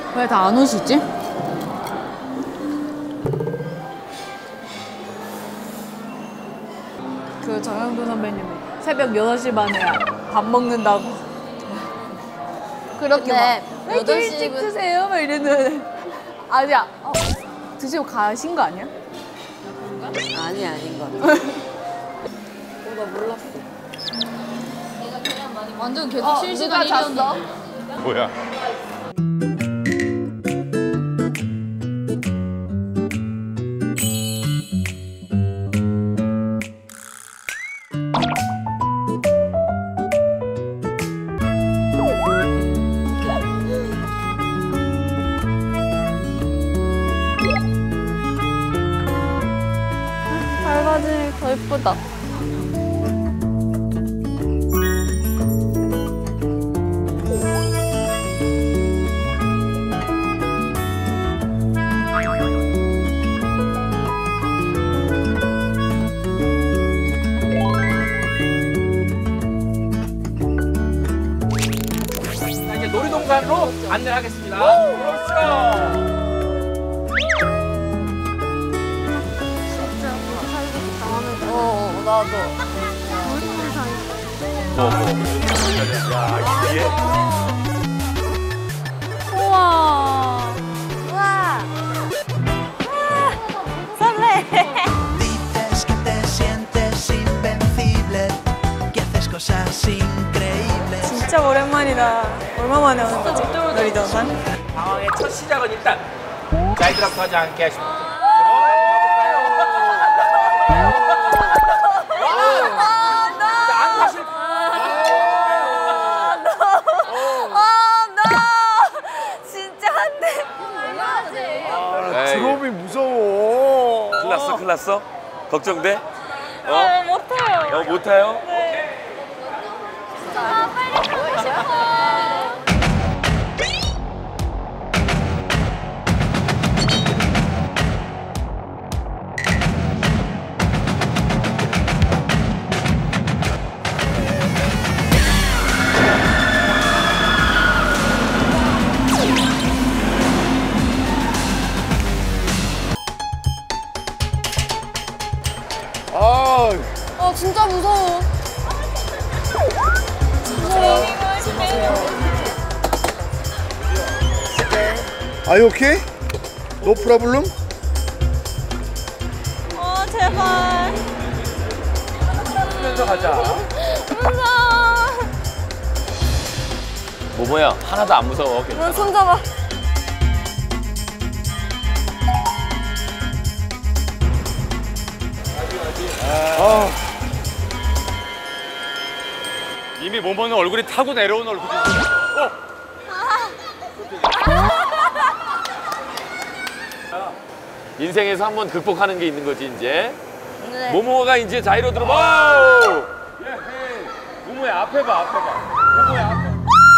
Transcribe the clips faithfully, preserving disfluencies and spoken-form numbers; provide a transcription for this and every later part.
왜 다 안 오시지? 그 정영도 선배님이 새벽 여섯 시 반에 밥 먹는다고 그렇게 막 왜 이렇게 일찍 드세요? 막 이랬는데 아니야 어, 드시고 가신 거 아니야? 아니 아닌 것 같아. 어, 나 몰랐어. 내가 그냥 많이 완전 계속 어, 실시간 누가 잤어? 뭐야? 달바지 더 예쁘다. 자, 이제 놀이동산으로 안내하겠습니다. 그렇죠. 어, 나도. 뭐, 뭐. 야, 이게. 우와. 우와. 설레. Dices que te sientes invencible, que haces cosas increíbles. 진짜 오랜만이다. 얼마 만에 오는 거지? 놀이동산? 방황의 첫 시작은 일단 자이드락도 하지 않게 하십니다. 드롭이 무서워. 큰일 났어, 큰일 났어? 걱정돼? 어? 어, 못 타요. 어, 못 타요? 네. 아, 빨리 보여줘. 아, 아, 진짜 무서워. are you okay? No problem? 어, 제발. 쓰면서 가자. 무서워. 모모야, 하나도 안 무서워. 너 손 잡아. 아, 이미 모모는 얼굴이 타고 내려온 얼굴이야. 어? 인생에서 한번 극복하는 게 있는 거지, 이제. 네. 모모가 이제 자이로 들어봐. 와우! 예, 예. 모모야, 앞에 봐, 앞에 봐. 모모야, 앞에.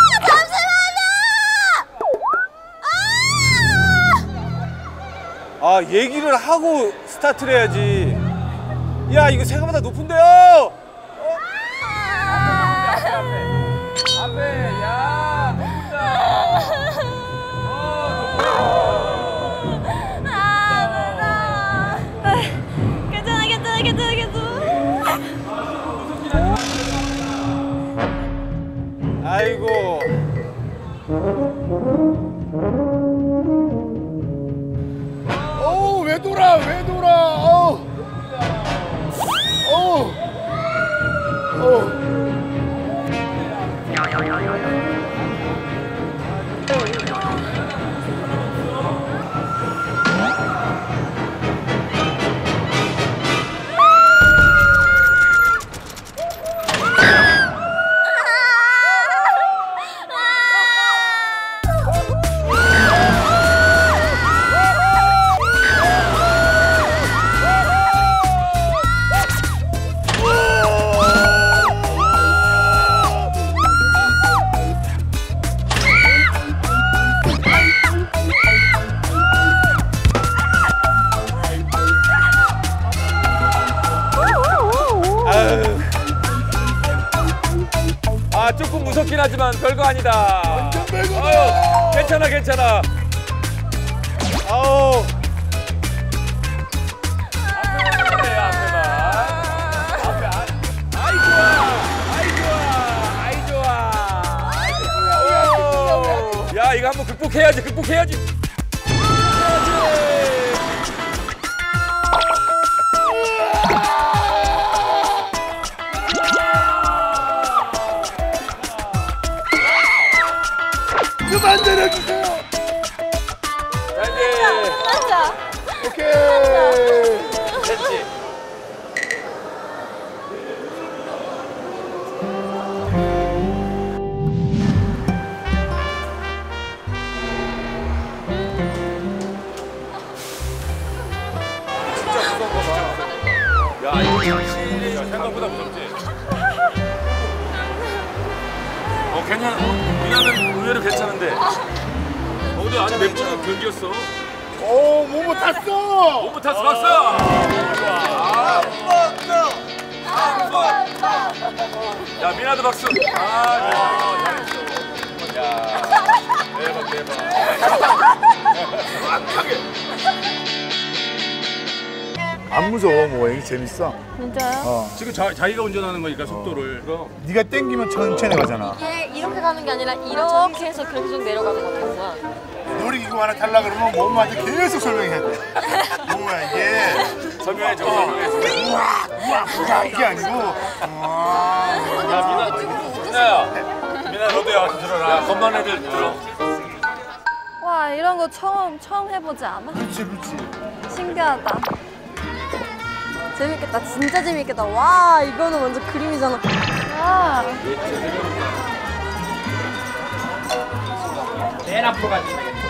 아, 얘기를 하고 스타트를 해야지. 야, 이거 생각보다 높은데요? 앞에, 야, 높다. 괜찮아, 괜찮아, 괜찮아, 괜찮아. 아이고. 어우, 왜 돌아, 왜 돌아. 어우. 어우. 어우. 아, 조금 무섭긴 하지만 별거 아니다. 완전 별거다. 괜찮아, 괜찮아. 아우. 앞에 앞에만. 앞에 아, 아이 좋아. 아이 좋아. 아이 좋아. 아이 좋아. 야 이거 한번 극복해야지. 극복해야지. 그만 내려주세요. 자 이제 맞아. 오케이. 됐지. 야 이거 확실히 생각보다 무섭지. 어 괜찮아. 미나는 의외로 괜찮은데. 어 근데 아직 몇 번은 견디었어. 오, 모모 탔어. 몸부 탔어 박수. 야 미나도 박수. 아 잘했어. 야 대박 대박. 정확하게. 안 무서워 모행이 재밌어. 진짜요? 어. 지금 자, 자기가 운전하는 거니까 속도를. 네가 땡기면 천천히 가잖아. 이게 이렇게 가는 게 아니라 이렇게 해서 계속 내려가는 거잖아. 놀이기구 하나 탈라 그러면 모모한테 계속 설명해야 돼. 모모야 이게 설명해줘 설명해줘. 우와 우와 우와 이게 아니고 우와. 야 미나 미나야. 미나 너도 야 들어라. 야 건반 애들 들어. 와 이런 거 처음 처음 해보지 않아? 그렇지 그렇지. 신기하다. 재밌겠다. 진짜 재밌겠다. 와 이거는 완전 그림이잖아. 와. 맨 앞으로 가지.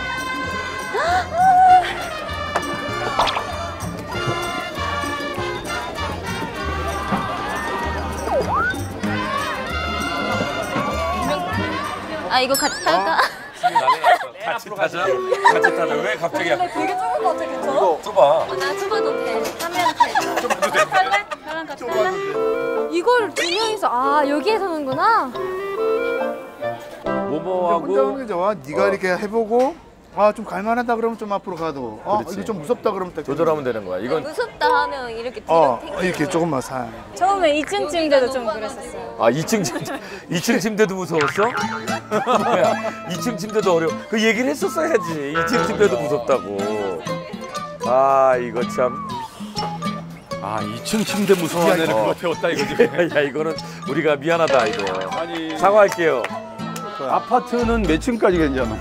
아 이거 같이 탈까? 지금 난리 났어. 같이 타자. 같이 타자. 왜 갑자기? 되게 좁은 거 같아, 괜찮아? 좁아. 나 좁아도 돼. 하면 돼. 좁아도 돼. 탈래? 저랑 같이 탈래? 이걸 두 명이서 아 여기에서 하는구나. 혼자 하는 모모하고 게 좋아. 네가 이렇게 해보고 아 좀 갈만하다 그러면 좀 앞으로 가도. 어 그렇지. 이거 좀 무섭다 그러면 딱 조절하면 되는 거야. 이건 무섭다 하면 이렇게 뒤로 어 튕기는 이렇게 거야. 조금만 사. 처음에 이 층 침대도 좀 그랬었어요. 아 이 층 침대 이 층 침대도 무서웠어? 뭐야? 이 층 침대도 어려워. 그 얘기를 했었어야지. 이 층 침대도 무섭다고. 아 이거 참. 아, 이 층 침대 무서워하는 애는 어. 그거 태웠다 이거지. 야 이거는 우리가 미안하다 이거. 아니, 사과할게요. 아파트는 몇 층까지 괜찮아?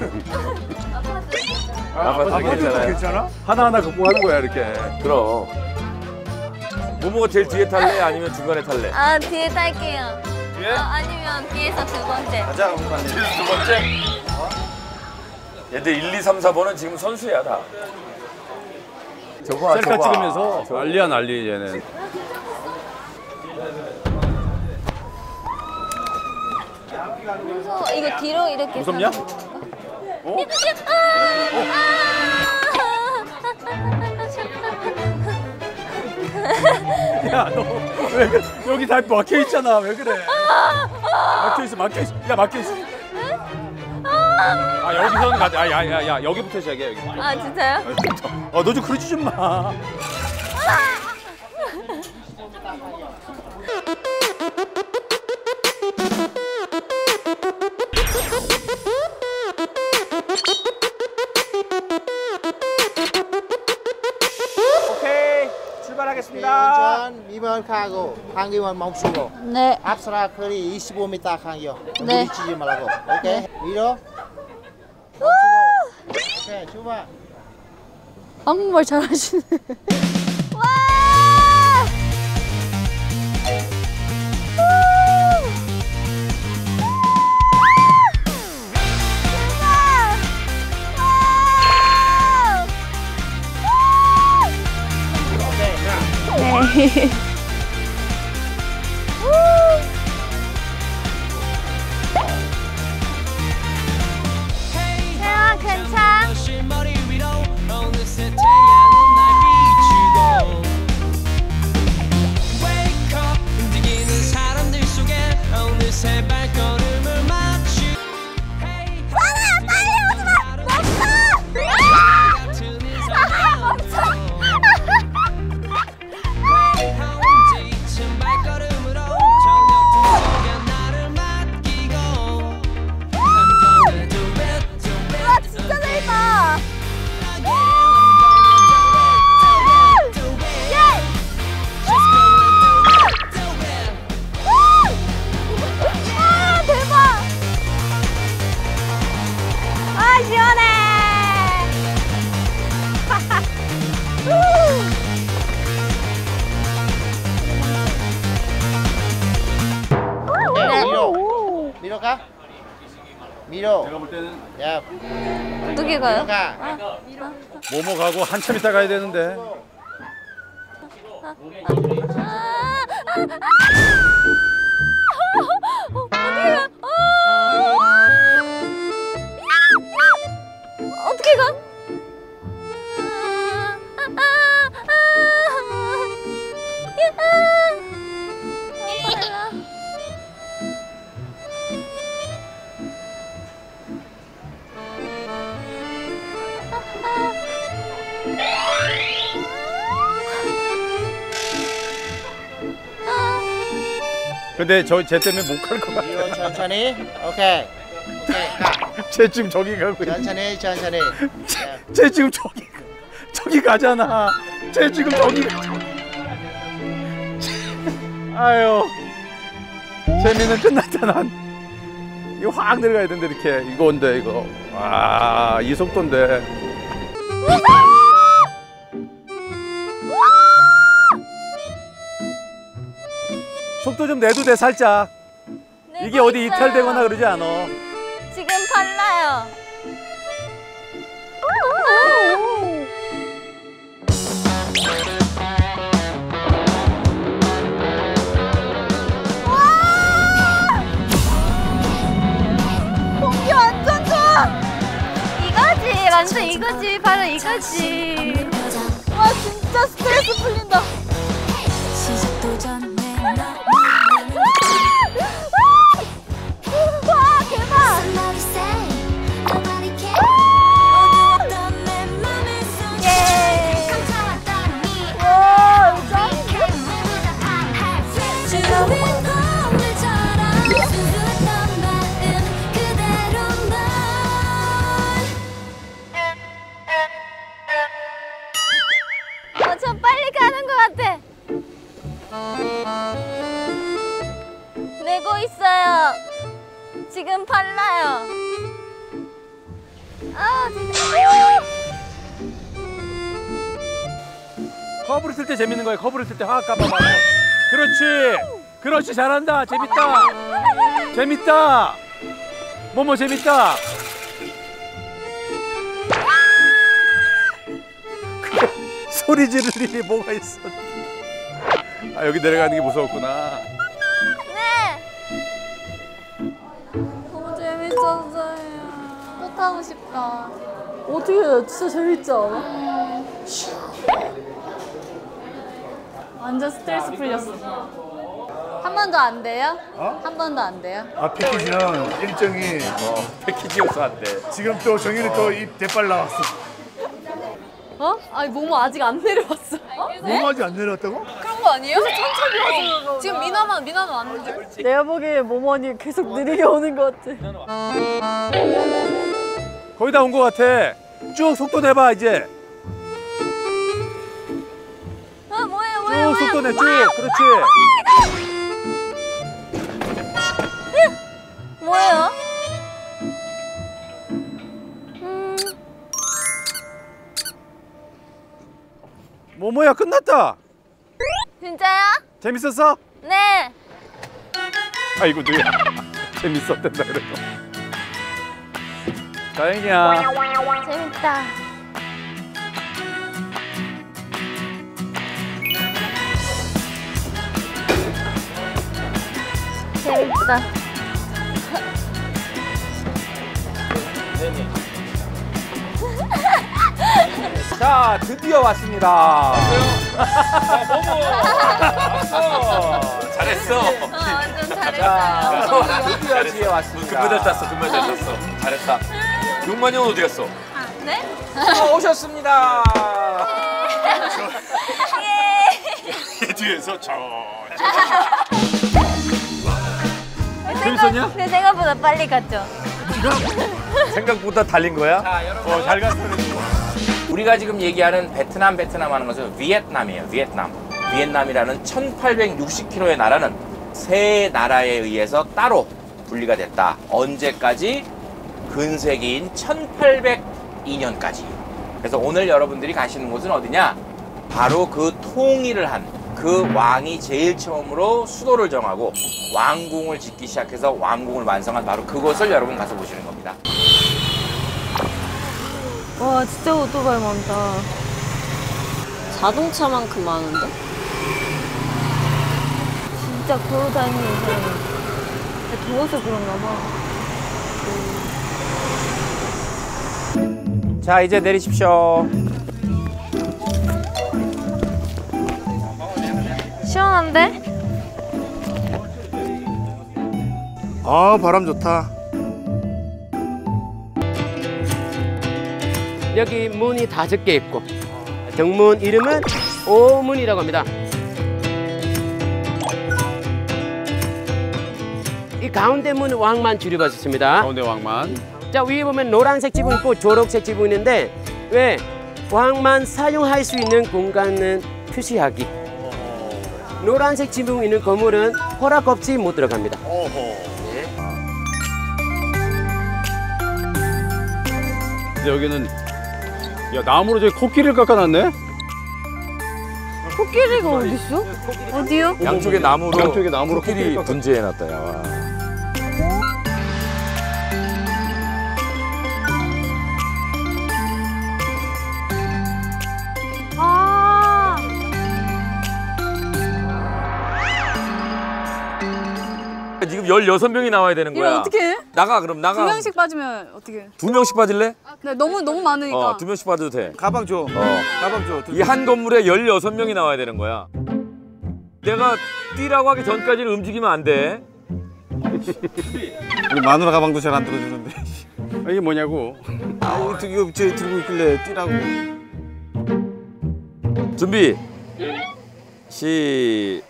아파트 아파트도 괜찮아요. 괜찮아? 하나하나 극복하는 거야, 이렇게. 그럼. 모모가 제일 뒤에 탈래? 아니면 중간에 탈래? 아 뒤에 탈게요. 뒤에? 어, 아니면 뒤에서 두 번째. 가자. 두 번째. 얘들 일, 이, 삼, 사 번은 지금 선수야 다. 저거 셀카 찍으면서 저거. 난리야 난리 얘는. 무서워. 이거 뒤로 이렇게. 무섭냐? 어? 야, 너 왜 그래? 여기 다 막혀 있잖아. 왜 그래? 막혀 있어, 막혀 있어. 야, 막혀 있어. 아, 여기서는 가자. 아, 야, 야, 야, 여기부터 시작해, 여기. 아 진짜요? 어, 너 좀 그러지 좀 마. 오케이 출발하겠습니다. 운전 이 번 가고 강기원 멈추고 네. 앞서라 거리 이십오 미터 강요 네. 부딪히지 말고 오케이 위로 멈추고 오케이 출발 한국말 잘하시네. 와! 네. 태아 괜찮아? 위로 가. 위로. 내가 볼 때는 야, 어떻게 가요? 위로 가. 모모 가고 한참 있다 가야 되는데. 어떻게 가? 근데 저 쟤 때문에 못 갈 것 위로 같아. 천천히. 오케이. 오케이. 가. 쟤 지금 저기 가고 있어. 천천히, 천천히. 야, 쟤 지금 저기 저기 가잖아. 쟤 지금 저기 가잖아. 아유, 재미는 끝났잖아. 이거 확 내려가야 되는데 이렇게 이거인데 이거. 와, 이 속도인데. 속도 좀 내도 돼 살짝. 이게 어디 이탈되거나 그러지 않아. 지금 빨라요. 공기 완전 좋아. 이거지, 완전 이거지, 바로 이거지. 와 진짜 스트레스 풀린다. 와 대박. 예. 와 어, 저 빨리 가는 것 같아. 내고 있어요. 지금 빨라요. 아 진짜. 커브를 쓸 때 재밌는 거야. 커브를 쓸 때 확 까봐봐. 그렇지. 그렇지. 잘한다. 재밌다. 재밌다. 뭐뭐 재밌다. 그래, 소리 지를 일이 뭐가 있어. 아, 여기 내려가는 게 무서웠구나. 네. 너무 재밌었어요. 또 타고 싶다. 어떻게 해? 진짜 재밌지 않아? 완전 스트레스 풀렸어. 한 번도 안 돼요? 어? 한 번도 안 돼요? 아 패키지는 일정이 어, 패키지여서 안 돼. 지금 또 정현이 또 입 대빨 나왔어. 어? 아니 모모 아직 안 내려왔어. 뭐까지 안 내려왔다고? 그런 거 아니에요? 천천히 와서 지금 미나만 미나는 왔는데. 내가 보기에 모모 언니 계속 느리게 오는 것 같아. 거의 다 온 것 같아. 쭉 속도 내봐 이제. 아 뭐예요 쭉 뭐예요 뭐예요. 속도 내. 쭉. 그렇지. 뭐예요? 음. 모모야 끝났다. 진짜요? 재밌었어? 네. 아이고 누야. 재밌었댄다 그래도. 다행이야. 재밌다. 재밌다. 자, 드디어 왔습니다. 잘했어. 어, 완전 자, 잘했어요. 드디어 뒤에 왔습니다. 금메달 땄어. 금메달 땄어. 잘했다. 용만이 형 어디 갔어? 네? 어, 오셨습니다. 예. 뒤에서 저. 재밌었냐? 근데 생각보다 빨리 갔죠. 생각보다 달린 거야? 자, 여러분. 어, 잘 갔어. 우리가 지금 얘기하는 베트남, 베트남 하는 것은 비엔남이에요, 비엔남. 비엔남이라는 천팔백육십 킬로미터의 나라는 세 나라에 의해서 따로 분리가 됐다. 언제까지? 근세기인 천팔백이 년까지. 그래서 오늘 여러분들이 가시는 곳은 어디냐? 바로 그 통일을 한 그 왕이 제일 처음으로 수도를 정하고 왕궁을 짓기 시작해서 왕궁을 완성한 바로 그곳을 여러분 가서 보시는 겁니다. 와 진짜 오토바이 많다. 자동차만큼 많은데? 진짜 걸어다니는 사람이 더워서 그런가 봐. 자, 이제 내리십시오. 시원한데? 아 바람 좋다. 여기 문이 다섯 개 있고 정문 이름은 오문이라고 합니다. 이 가운데 문은 왕만 줄여봤습니다. 가운데 왕만. 자, 위에 보면 노란색 지붕 있고 초록색 지붕 있는데 왜? 왕만 사용할 수 있는 공간은 표시하기. 노란색 지붕 있는 건물은 허락 없이 못 들어갑니다. 근데 여기는 야 나무로 저기 코끼리를 깎아놨네. 코끼리가 어딨어? 어디요? 양쪽에 나무로 양쪽에 나무로 코끼리 코끼리 분재해놨다. 야. 와. 아 지금 열여섯 명이 나와야 되는 거야. 이거 어떻게 해? 나가 그럼 나가. 두 명씩 빠지면 어떻게 해? 두 명씩 빠질래? 네, 너무 너무 많으니까. 어, 두 명씩 빠져도 돼. 가방 줘. 어. 가방 줘. 이 한 건물에 열여섯 명이 나와야 되는 거야. 내가 뛰라고 하기 전까지는 움직이면 안 돼. 우리 마누라 가방도 잘 안 들어주는데. 이게 뭐냐고. 아, 이거 제 들고 있길래 뛰라고. 준비. 시.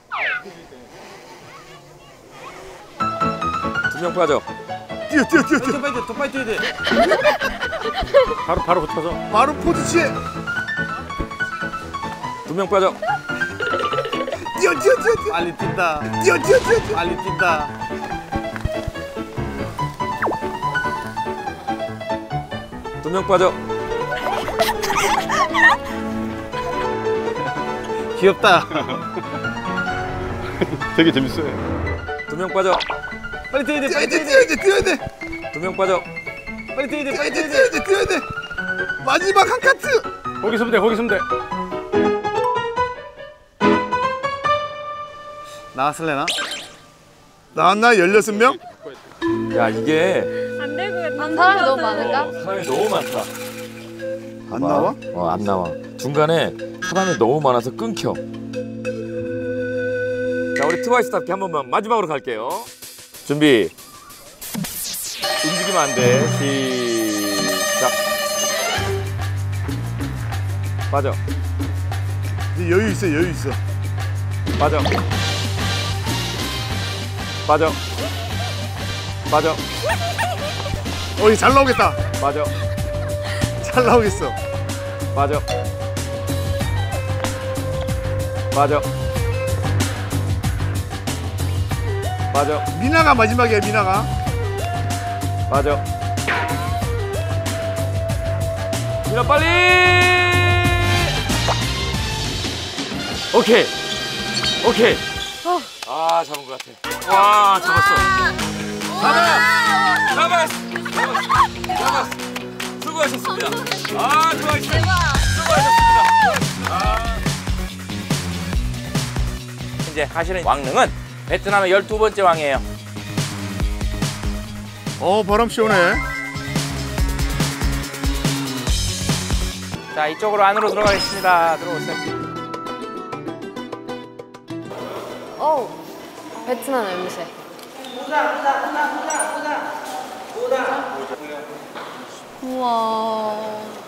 두 명 빠져. 뛰어 뛰어 뛰어 뛰어. 더 빨리 더 빨리 뛰어야 돼. 바로 바로 붙어서. 바로 포즈 취해. 두 명 빠져. 뛰어 뛰어 뛰어 뛰어. 빨리 뛴다. 뛰어 뛰어 뛰어 뛰어. 빨리 뛴다. 두 명 빠져. 귀엽다. 되게 재밌어요. 두 명 빠져. 빨리 뛰어야 돼. 빨리 뛰어야 돼. 뛰어야 돼. 두 명 빠져. 빨리 뛰어야 돼. 빨리 뛰어야 돼. 뛰어야 돼. 마지막 한 카트. 거기 서면 돼. 거기 서면 돼. 나왔을래나? 나왔나? 열여섯 명? 야 이게 안 되고 사람이 너무 많은가? 사람이 너무 많다. 안 나와? 어, 안 나와. 중간에 사람이 너무 많아서 끊겨. 자, 우리 트와이스답게 한 번만 마지막으로 갈게요. 준비. 움직이면 안 돼. 시작. 빠져. 이제 여유 있어, 여유 있어. 빠져. 빠져. 빠져. 어, 잘 나오겠다. 빠져. 잘 나오겠어. 빠져. 빠져. 빠져. 미나가 마지막이야, 미나가. 빠져. 미나 빨리. 오케이. 오케이. 아 잡은 것 같아. 와 잡았어. 잡았어. 잡았어. 잡았어. 잡았어. 수고하셨습니다. 아 수고하셨습니다. 수고하셨습니다. 아. 이제 하시는 왕릉은 베트남의 열두 번째 왕이에요. 어, 바람 시원해. 자, 이쪽으로 안으로 들어가겠습니다. 들어오세요. 어 베트남 냄새. 우와.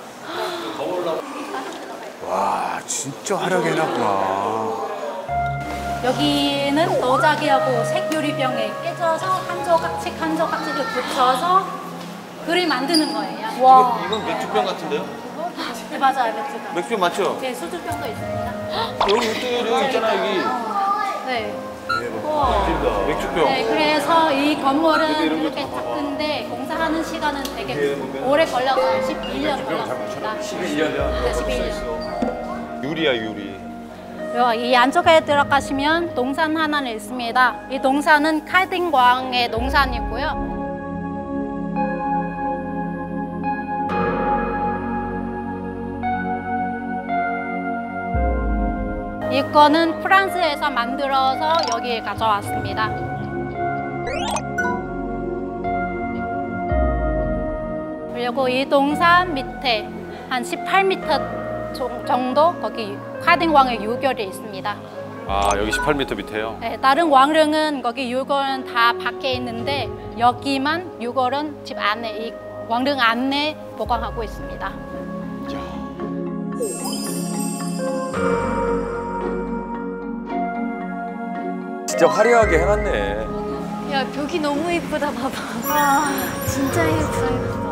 와, 진짜 화려하게 해놨구나. 여기는 도자기하고 색유리병에 깨져서 한 조각씩 한 조각씩을 붙여서 그림 만드는 거예요. 와. 이건 맥주병 같은데요? 네, 맞아요, 맥주병. 맥주병 맞죠? 네, 수주병도 있습니다. 여기 여기 있잖아, 여기. 네. 대박. 맥주병. 네, 그래서 이 건물은 이렇게 작은데 공사하는 시간은 되게 오래 걸려서 십일 년 걸렸습니다. 십일 년이요? 네, 십일 년. 유리야, 유리. 요, 이 안쪽에 들어가시면 동산 하나는 있습니다. 이 동산은 카딩광의 동산이고요. 이거는 프랑스에서 만들어서 여기 가져왔습니다. 그리고 이 동산 밑에 한 십팔 미터 정도 거기 카딩광의 유골이 있습니다. 아 여기 십팔 미터 밑에요? 네, 다른 왕릉은 거기 유골은 다 밖에 있는데 여기만 유골은 집 안에 이 왕릉 안에 보관하고 있습니다. 진짜 화려하게 해놨네. 야 벽이 너무 이쁘다 봐봐. 와 진짜 예뻐.